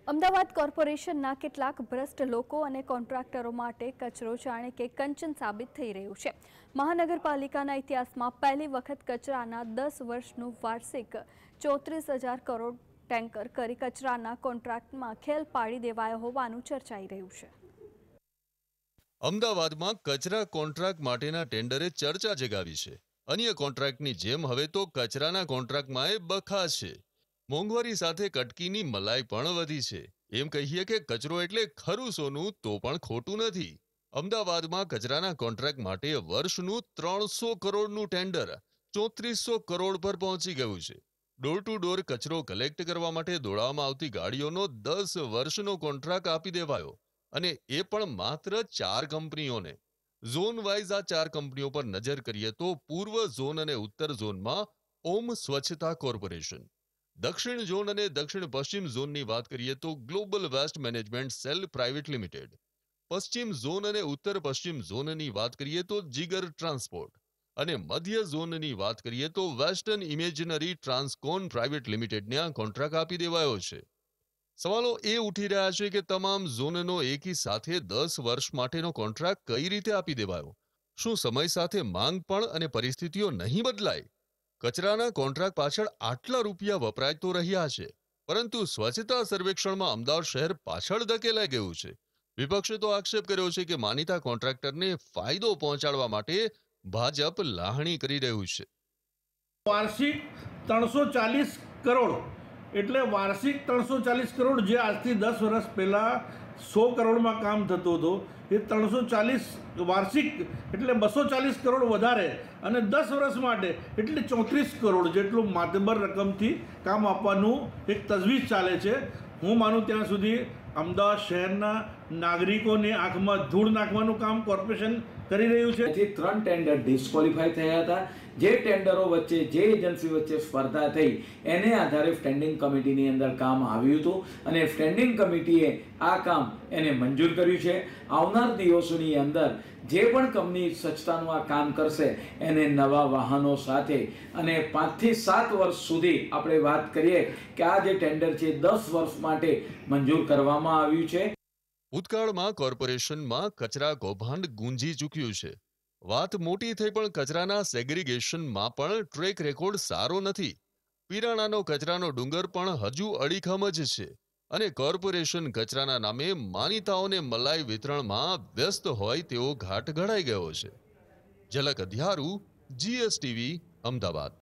અમદાવાદ કોર્પોરેશનના કેટલાક ભ્રષ્ટ લોકો અને કોન્ટ્રાક્ટરો માટે કચરો જાણે કે કંચન સાબિત થઈ રહ્યું છે। મહાનગરપાલિકાના ઇતિહાસમાં પહેલી વખત કચરાના 10 વર્ષનું વાર્ષિક 34,000 કરોડ ટેન્કર કરી કચરાના કોન્ટ્રાક્ટમાં ખેલ પાડી દેવાયો હોવાનું ચર્ચાઈ રહ્યું છે। અમદાવાદમાં કચરા કોન્ટ્રાક્ટ માટેના ટેન્ડરે ચર્ચા જગાવી છે। અન્ય કોન્ટ્રાક્ટની જેમ હવે તો કચરાના કોન્ટ્રાક્ટમાં બખા છે। મોંઘવારી સાથે કટકીની મલાઈ પણ વધી છે। એમ કહીએ કે કચરો એટલે ખરું સોનું તો પણ ખોટું નથી। અમદાવાદમાં કચરાના કોન્ટ્રાક્ટ માટે વર્ષનું 300 કરોડનું ટેન્ડર 3400 કરોડ પર પહોંચી ગયું છે। ડોર ટુ ડોર કચરો કલેક્ટ કરવા માટે દોડાવવામાં આવતી ગાડીઓનો 10 વર્ષનો કોન્ટ્રાક્ટ આપી દેવાયો, અને એ પણ માત્ર 4 કંપનીઓને। ઝોન વાઇઝ આ 4 કંપનીઓ પર નજર કરીએ તો પૂર્વ ઝોન અને ઉત્તર ઝોનમાં ઓમ સ્વચ્છતા કોર્પોરેશન, દક્ષિણ ઝોન અને દક્ષિણ પશ્ચિમ ઝોનની વાત કરીએ તો global waste management cell private limited, પશ્ચિમ ઝોન અને ઉત્તર પશ્ચિમ ઝોનની વાત કરીએ તો જીગર ટ્રાન્સપોર્ટ, અને મધ્ય ઝોનની વાત કરીએ તો વેસ્ટર્ન ઇમેજનરી ટ્રાન્સકોન પ્રાઇવેટ લિમિટેડને આ કોન્ટ્રાક્ટ આપી દેવાયો છે। સવાલો એ ઉઠી રહ્યા છે કે તમામ ઝોનનો એકી સાથે 10 વર્ષ માટેનો કોન્ટ્રાક્ટ કઈ રીતે આપી દેવાયો? શું સમય સાથે માંગ પણ અને પરિસ્થિતિઓ નહીં બદલાય? કચરાના કોન્ટ્રાક્ટ પાછળ આટલા રૂપિયા વપરાય તો રહ્યા છે, પરંતુ સ્વચ્છતા સર્વેક્ષણમાં અમદાવાદ શહેર પાછળ ધકેલાઈ ગયું છે। વિપક્ષે તો આક્ષેપ કર્યો છે કે માનીતા કોન્ટ્રાક્ટરને ફાયદો પહોંચાડવા માટે ભાજપ લાહણી કરી રહ્યું છે। વાર્ષિક 340 કરોડ એટલે વાર્ષિક 340 કરોડ, જે આજથી 10 વર્ષ પહેલાં 100 કરોડમાં કામ થતું હતું, એ 340 વાર્ષિક એટલે 240 કરોડ વધારે, અને 10 વર્ષ માટે એટલે 34 કરોડ જેટલું માતબર રકમથી કામ આપવાનું એક તજવીજ ચાલે છે। હું માનું ત્યાં સુધી અમદાવાદ શહેરના નાગરિકોની આંખમાં ધૂળ નાખવાનું કામ કોર્પોરેશન કરી રહ્યું છે। જે 3 ટેન્ડર ડિસ્ક્વોલિફાય થયા હતા, જે ટેન્ડરો વચ્ચે જે એજન્સી વચ્ચે સ્પર્ધા થઈ એને આધારે સ્ટેન્ડિંગ કમિટીની અંદર કામ આવ્યું હતું, અને સ્ટેન્ડિંગ કમિટીએ આ કામ એને મંજૂર કર્યું છે। આવનાર દિવસોની અંદર જે પણ કંપની સ્વચ્છતાનું આ કામ કરશે એને નવા વાહનો સાથે અને 5 થી 7 વર્ષ સુધી આપણે વાત કરીએ કે આ જે ટેન્ડર છે 10 વર્ષ માટે મંજૂર કરવામાં આવ્યું છે। ભૂતકાળમાં કોર્પોરેશનમાં કચરા કૌભાંડ ગુંજી ચૂક્યું છે। વાત મોટી થઈ પણ કચરાના સેગ્રીગેશનમાં પણ ટ્રેક રેકોર્ડ સારો નથી। પીરાણાનો કચરાનો ડુંગર પણ હજુ અડીખમ જ છે, અને કોર્પોરેશન કચરાના નામે માનીતાઓને મલાઈ વિતરણમાં વ્યસ્ત હોય તેવો ઘાટ ઘડાઈ ગયો છે। ઝલક અધ્યારું, GSTV, અમદાવાદ।